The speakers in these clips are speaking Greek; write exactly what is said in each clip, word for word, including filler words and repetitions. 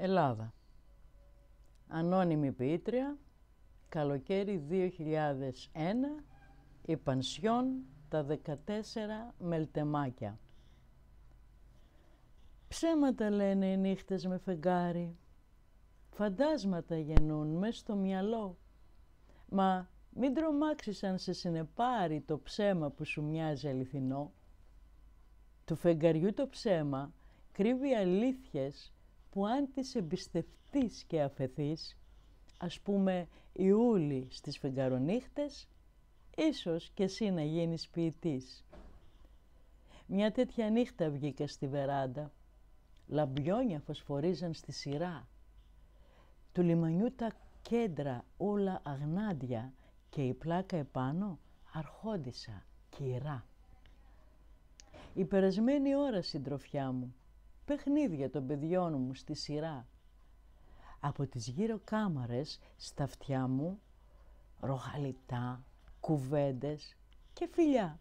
Ελλάδα. Ανώνυμη ποιήτρια, καλοκαίρι δύο χιλιάδες ένα, η Πανσιόν, τα δεκατέσσερα μελτεμάκια. Ψέματα λένε οι νύχτες με φεγγάρι, φαντάσματα γεννούν μες στο μυαλό, μα μην τρομάξεις αν σε συνεπάρει το ψέμα που σου μοιάζει αληθινό. Του φεγγαριού το ψέμα κρύβει αλήθειες που αν τις εμπιστευτείς και αφεθείς, ας πούμε Ιούλη στις φεγγαρονύχτες, ίσως και εσύ να γίνεις ποιητής. Μια τέτοια νύχτα βγήκα στη βεράντα, λαμπιόνια φωσφορίζαν στη σειρά, του λιμανιού τα κέντρα όλα αγνάντια και η πλάκα επάνω αρχόντισσα κυρά. Η περασμένη ώρα συντροφιά μου, παιχνίδια των παιδιών μου στη σειρά. Από τις γύρω κάμαρες στα αυτιά μου, ροχαλιτά, κουβέντες και φιλιά.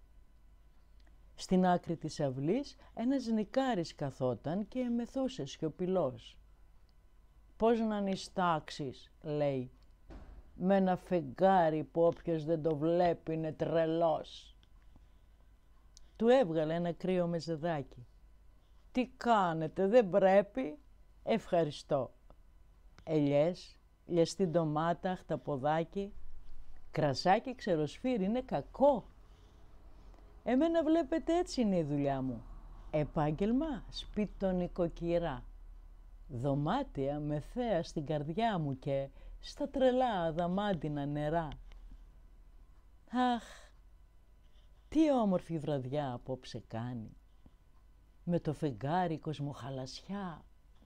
Στην άκρη της αυλής ένας νικάρης καθόταν και εμεθούσε σιωπηλός. «Πώς να νηστάξεις», λέει, «με ένα φεγγάρι που όποιος δεν το βλέπει είναι τρελός». Του έβγαλε ένα κρύο μεζεδάκι. «Τι κάνετε, δεν πρέπει?» «Ευχαριστώ». Ελιές, λιαστή ντομάτα, χταποδάκι, κρασάκι, ξεροσφύρι, είναι κακό. Εμένα βλέπετε έτσι είναι η δουλειά μου. Επάγγελμα, σπίτο νοικοκυρά. Δωμάτια με θέα στην καρδιά μου και στα τρελά αδαμάντινα νερά. Αχ, τι όμορφη βραδιά απόψε κάνει, με το φεγγάρι κοσμοχαλασιά.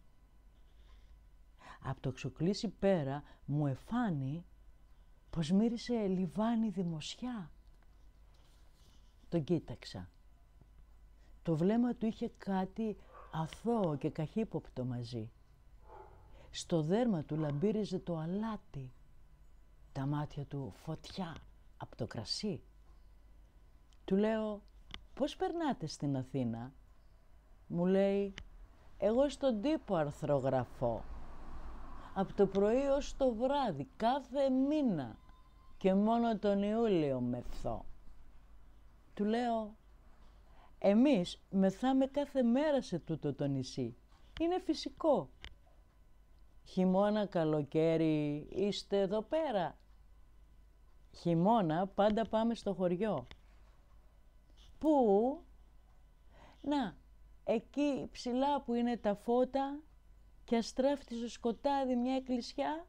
Απ' το ξοκλήσι πέρα μου εφάνει πως μύρισε λιβάνι δημοσιά. Τον κοίταξα. Το βλέμμα του είχε κάτι αθώο και καχύποπτο μαζί. Στο δέρμα του λαμπύριζε το αλάτι, τα μάτια του φωτιά από το κρασί. Του λέω, πώς περνάτε στην Αθήνα? Μου λέει, εγώ στον τύπο αρθρογραφώ. Από το πρωί ως το βράδυ, κάθε μήνα και μόνο τον Ιούλιο μεθώ. Του λέω, εμείς μεθάμε κάθε μέρα σε τούτο το νησί. Είναι φυσικό. Χειμώνα, καλοκαίρι είστε εδώ πέρα? Χειμώνα πάντα πάμε στο χωριό. Πού? Να, εκεί ψηλά που είναι τα φώτα και αστράφτει στο σκοτάδι μια εκκλησιά.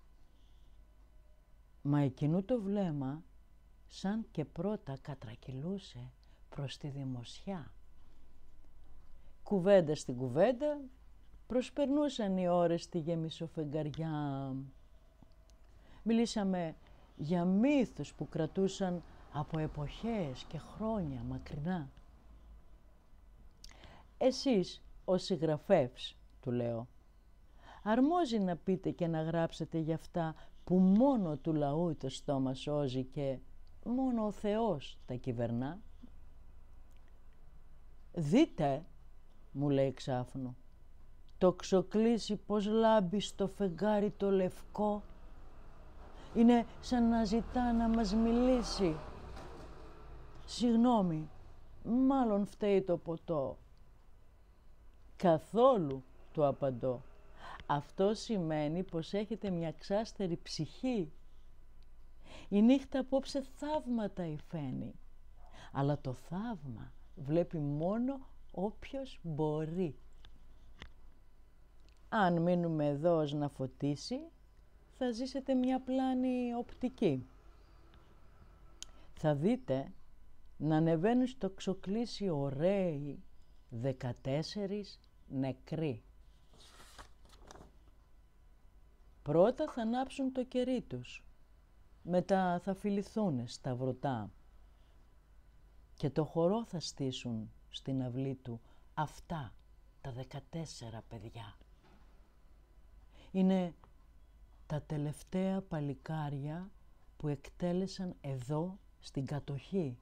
Μα εκείνου το βλέμμα σαν και πρώτα κατρακυλούσε προς τη δημοσιά. Κουβέντα στην κουβέντα προσπερνούσαν οι ώρες στη γεμισοφεγγαριά. Μιλήσαμε για μύθους που κρατούσαν από εποχές και χρόνια μακρινά. Εσείς ο συγγραφεύς, του λέω, αρμόζει να πείτε και να γράψετε για αυτά που μόνο του λαού το στόμα σώζει και μόνο ο Θεός τα κυβερνά. Δείτε, μου λέει ξάφνου, το ξοκλήσι πως λάμπει στο φεγγάρι το λευκό. Είναι σαν να ζητά να μας μιλήσει. Συγγνώμη, μάλλον φταίει το ποτό. Καθόλου, του απαντώ. Αυτό σημαίνει πως έχετε μια ξάστερη ψυχή. Η νύχτα απόψε θαύματα υφαίνει, αλλά το θαύμα βλέπει μόνο όποιος μπορεί. Αν μείνουμε εδώ ως να φωτίσει, θα ζήσετε μια πλάνη οπτική. Θα δείτε να ανεβαίνουν στο ξοκλήσι ωραίοι δεκατέσσερις νεκροί. Πρώτα θα ανάψουν το κερί τους, μετά θα φιληθούν στα βρωτά και το χορό θα στήσουν στην αυλή του αυτά τα δεκατέσσερα παιδιά. Είναι τα τελευταία παλικάρια που εκτέλεσαν εδώ στην κατοχή.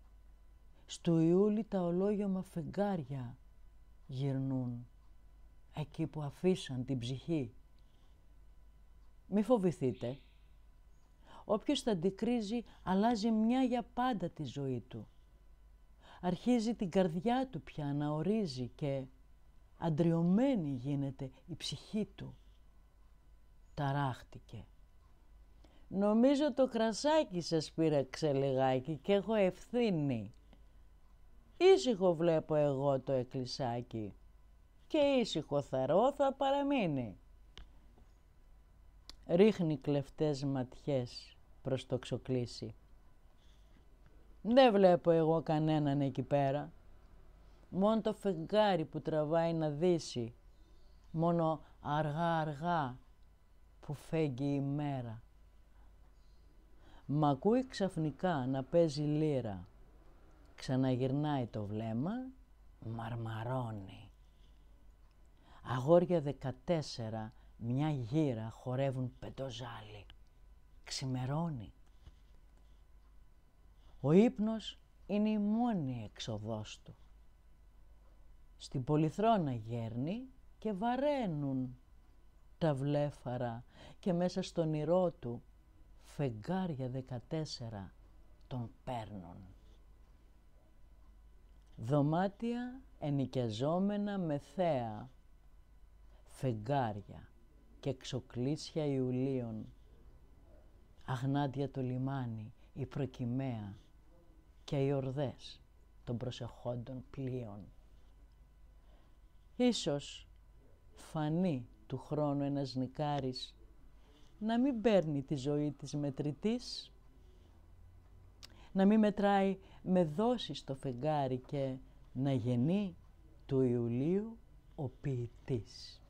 Στο Ιούλι τα ολόγιομα φεγγάρια γυρνούν εκεί που αφήσαν την ψυχή. Μη φοβηθείτε. Όποιος τα αντικρίζει αλλάζει μια για πάντα τη ζωή του. Αρχίζει την καρδιά του πια να ορίζει και αντριωμένη γίνεται η ψυχή του. Ταράχτηκε. Νομίζω το κρασάκι σας πήραξε λιγάκι και έχω ευθύνη. Ήσυχο βλέπω εγώ το εκκλησάκι και ήσυχο θαρώ θα παραμείνει. Ρίχνει κλεφτές ματιές προς το ξοκλήσι. Δεν βλέπω εγώ κανέναν εκεί πέρα. Μόνο το φεγγάρι που τραβάει να δύσει. Μόνο αργά αργά που φέγγει η μέρα. Μ' ακούει ξαφνικά να παίζει λύρα. Ξαναγυρνάει το βλέμμα, μαρμαρώνει. Αγόρια δεκατέσσερα μια γύρα χορεύουν πεντοζάλι. Ξημερώνει. Ο ύπνος είναι η μόνη εξοδός του. Στην πολυθρόνα γέρνει και βαραίνουν τα βλέφαρα και μέσα στον ήρό του φεγγάρια δεκατέσσερα τον παίρνουν. Δωμάτια ενοικιαζόμενα με θέα, φεγγάρια και ξοκλήσια Ιουλίων, αγνάντια το λιμάνι, η προκυμαία και οι ορδές των προσεχόντων πλοίων. Ίσως φανεί του χρόνου ένας νικάρης να μην παίρνει τη ζωή της μετρητής, να μην μετράει με δόσεις το φεγγάρι και να γεννεί του Ιουλίου ο ποιητής.